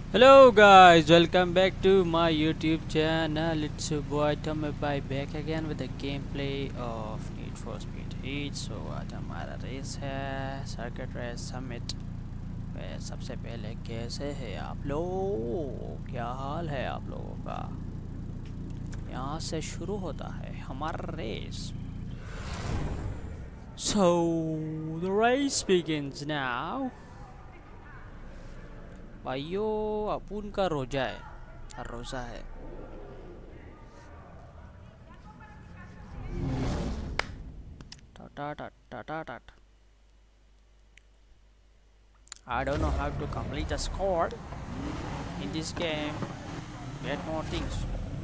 Hello guys, welcome back to my YouTube channel. It's your boy Tommy Bhai back again with the gameplay of Need for Speed Heat. So आज हमारा race है circuit race summit में। सबसे पहले कैसे हैं आप लोग, क्या हाल है आप लोगों का। यहाँ से शुरू होता है हमारा race. So the race begins now. भाइयों अपुन का रोजा है, रोजा है। I don't know how to complete the score in this game. Get more things.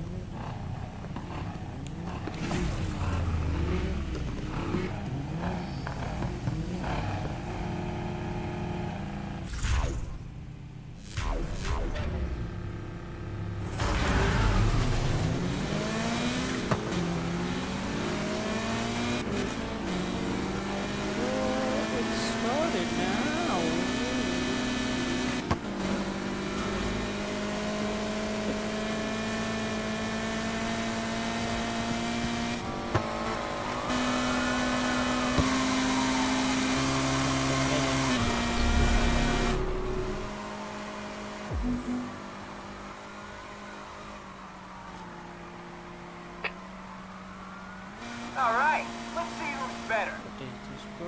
It's started now. All right, let's see who's better. What is this, bro?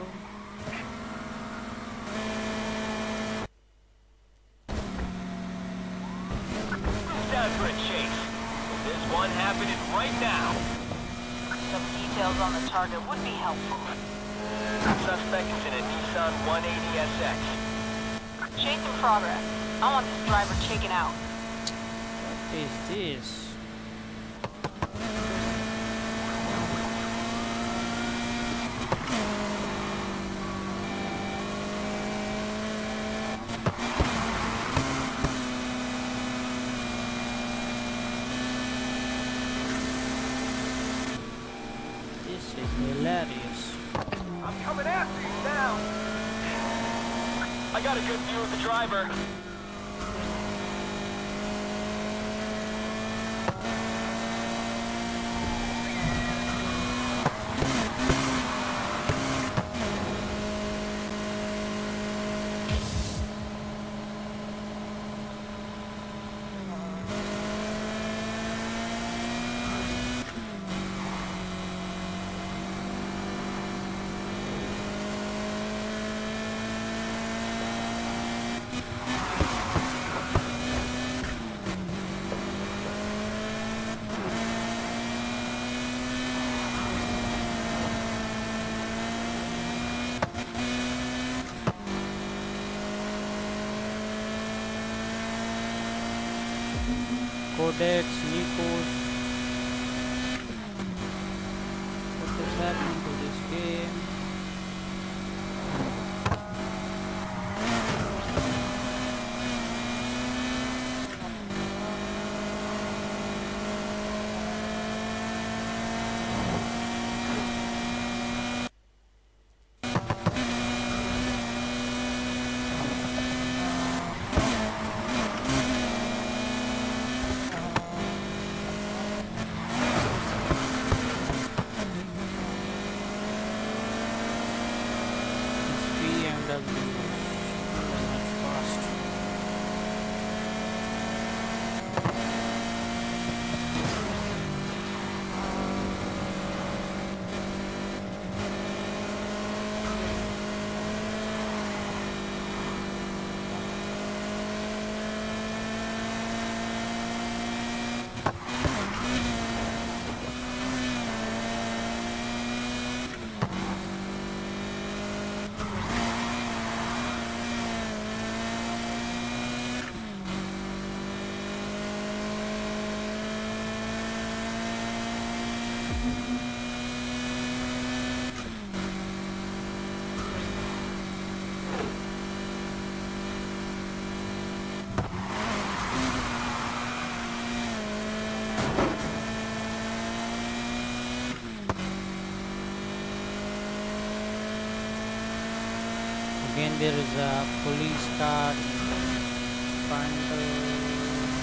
Who's down for a chase? There's one happening right now. Some details on the target would be helpful. Suspect is in a Nissan 180SX. Chase in progress. I want this driver taken out. What is this? This is hilarious. I'm coming after you now. I got a good view of the driver. Codex, Nikos. What is happening to this game? BMW much fast. Again there is a police car. bundle.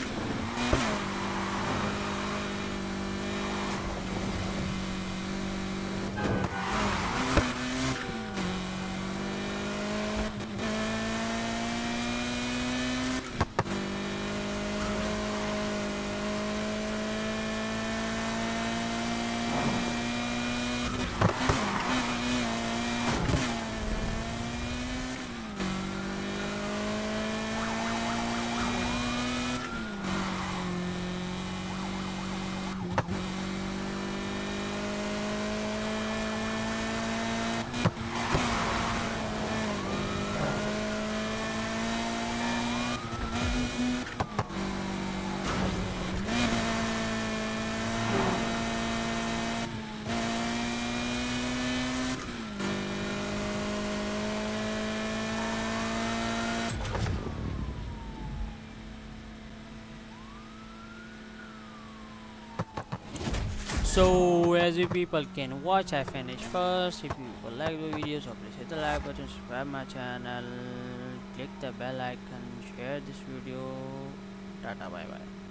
So as you people can watch, I finished first. If you people like the video, so please hit the like button, subscribe my channel, click the bell icon, share this video. Tata, bye bye.